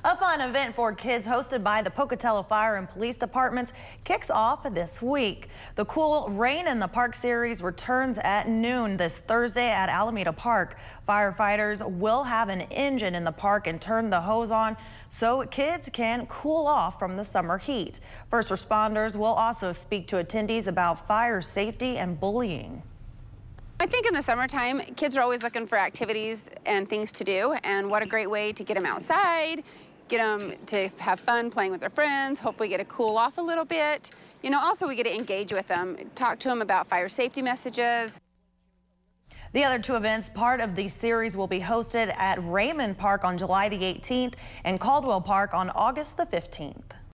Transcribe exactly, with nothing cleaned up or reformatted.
A fun event for kids hosted by the Pocatello Fire and Police Departments kicks off this week. The Cool Rain in the Park series returns at noon this Thursday at Alameda Park. Firefighters will have an engine in the park and turn the hose on so kids can cool off from the summer heat. First responders will also speak to attendees about fire safety and bullying. I think in the summertime, kids are always looking for activities and things to do, and what a great way to get them outside, get them to have fun playing with their friends, hopefully get to cool off a little bit. You know, also we get to engage with them, talk to them about fire safety messages. The other two events, part of the series, will be hosted at Raymond Park on July the eighteenth and Caldwell Park on August the fifteenth.